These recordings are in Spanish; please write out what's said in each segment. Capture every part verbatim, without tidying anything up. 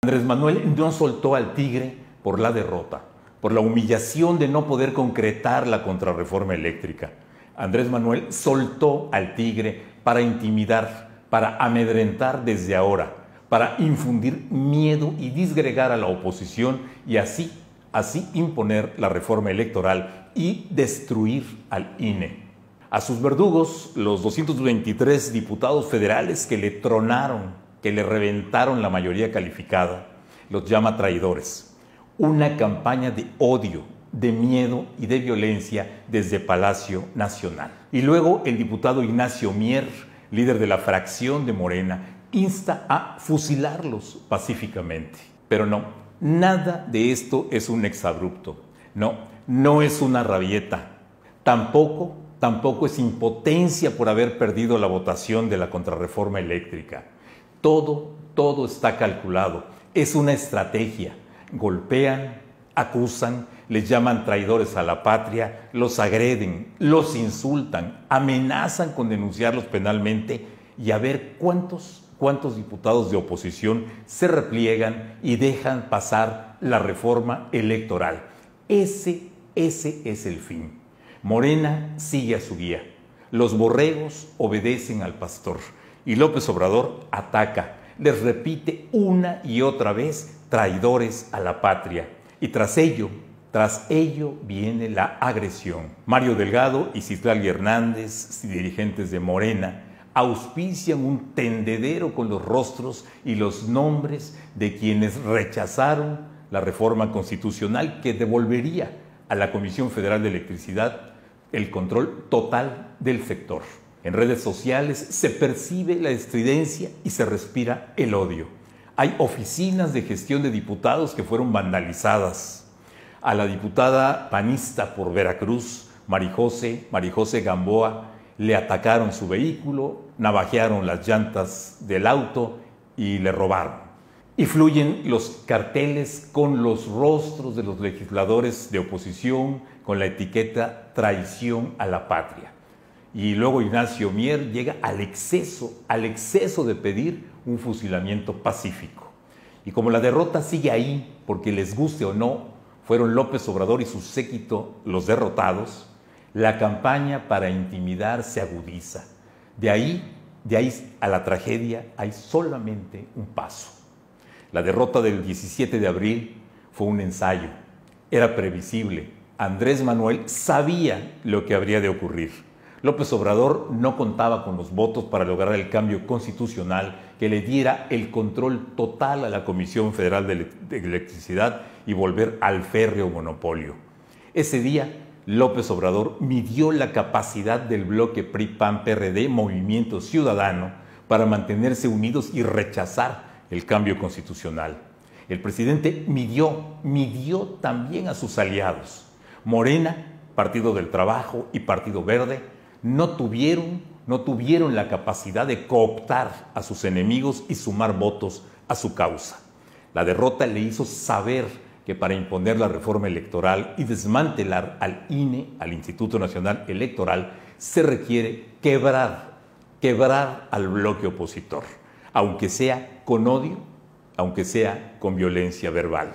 Andrés Manuel no soltó al tigre por la derrota, por la humillación de no poder concretar la contrarreforma eléctrica. Andrés Manuel soltó al tigre para intimidar, para amedrentar desde ahora, para infundir miedo y disgregar a la oposición y así, así imponer la reforma electoral y destruir al I N E. A sus verdugos, los doscientos veintitrés diputados federales que le tronaron, que le reventaron la mayoría calificada, los llama traidores. Una campaña de odio, de miedo y de violencia desde Palacio Nacional. Y luego el diputado Ignacio Mier, líder de la fracción de Morena, insta a fusilarlos pacíficamente. Pero no, nada de esto es un exabrupto. No, no es una rabieta. Tampoco, tampoco es impotencia por haber perdido la votación de la contrarreforma eléctrica. Todo, todo está calculado. Es una estrategia. Golpean, acusan, les llaman traidores a la patria, los agreden, los insultan, amenazan con denunciarlos penalmente y a ver cuántos, cuántos diputados de oposición se repliegan y dejan pasar la reforma electoral. Ese, ese es el fin. Morena sigue a su guía. Los borregos obedecen al pastor. Y López Obrador ataca, les repite una y otra vez traidores a la patria. Y tras ello, tras ello viene la agresión. Mario Delgado y Citlali Hernández, dirigentes de Morena, auspician un tendedero con los rostros y los nombres de quienes rechazaron la reforma constitucional que devolvería a la Comisión Federal de Electricidad el control total del sector. En redes sociales se percibe la estridencia y se respira el odio. Hay oficinas de gestión de diputados que fueron vandalizadas. A la diputada panista por Veracruz, Marijose, Marijose Gamboa, le atacaron su vehículo, navajearon las llantas del auto y le robaron. Y fluyen los carteles con los rostros de los legisladores de oposición, con la etiqueta traición a la patria. Y luego Ignacio Mier llega al exceso, al exceso de pedir un fusilamiento pacífico. Y como la derrota sigue ahí, porque les guste o no, fueron López Obrador y su séquito los derrotados, la campaña para intimidar se agudiza. De ahí, de ahí a la tragedia hay solamente un paso. La derrota del diecisiete de abril fue un ensayo, era previsible. Andrés Manuel sabía lo que habría de ocurrir. López Obrador no contaba con los votos para lograr el cambio constitucional que le diera el control total a la Comisión Federal de Electricidad y volver al férreo monopolio. Ese día, López Obrador midió la capacidad del bloque P R I, P A N, P R D, Movimiento Ciudadano para mantenerse unidos y rechazar el cambio constitucional. El presidente midió, midió también a sus aliados. Morena, Partido del Trabajo y Partido Verde no tuvieron, no tuvieron la capacidad de cooptar a sus enemigos y sumar votos a su causa. La derrota le hizo saber que para imponer la reforma electoral y desmantelar al I N E, al Instituto Nacional Electoral, se requiere quebrar, quebrar al bloque opositor, aunque sea con odio, aunque sea con violencia verbal.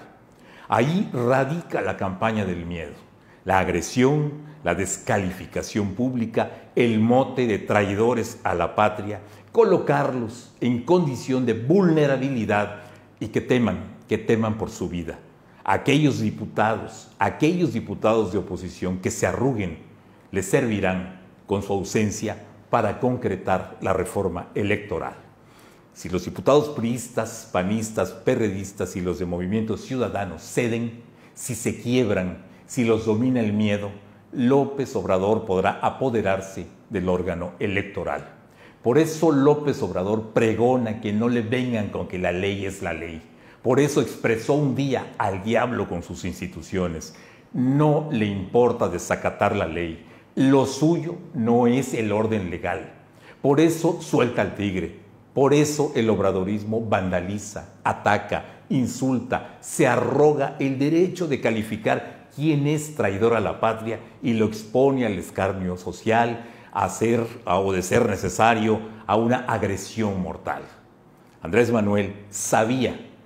Ahí radica la campaña del miedo, la agresión, la descalificación pública, el mote de traidores a la patria, colocarlos en condición de vulnerabilidad y que teman, que teman por su vida. Aquellos diputados, aquellos diputados de oposición que se arruguen, les servirán con su ausencia para concretar la reforma electoral. Si los diputados priistas, panistas, perredistas y los de Movimiento Ciudadano ceden, si se quiebran, si los domina el miedo, López Obrador podrá apoderarse del órgano electoral. Por eso López Obrador pregona que no le vengan con que la ley es la ley. Por eso expresó un día al diablo con sus instituciones. No le importa desacatar la ley. Lo suyo no es el orden legal. Por eso suelta al tigre. Por eso el obradorismo vandaliza, ataca, insulta, se arroga el derecho de calificar quién es traidor a la patria y lo expone al escarnio social, a hacer, o de ser necesario, a una agresión mortal. Andrés Manuel sabía,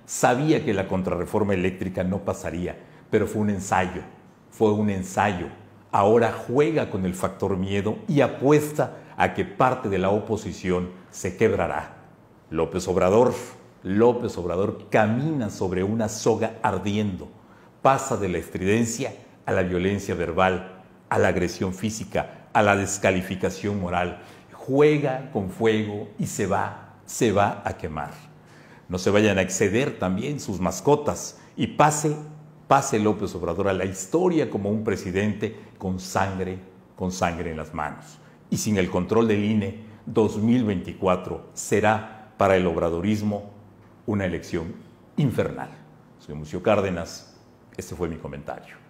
sabía que la contrarreforma eléctrica no pasaría, pero fue un ensayo, fue un ensayo. Ahora juega con el factor miedo y apuesta a que parte de la oposición se quebrará. López Obrador, López Obrador camina sobre una soga ardiendo, pasa de la estridencia a la violencia verbal, a la agresión física, a la descalificación moral. Juega con fuego y se va, se va a quemar. No se vayan a exceder también sus mascotas y pase, pase López Obrador a la historia como un presidente con sangre, con sangre en las manos. Y sin el control del I N E, dos mil veinticuatro será para el obradorismo una elección infernal. Soy Mucio Cárdenas, este fue mi comentario.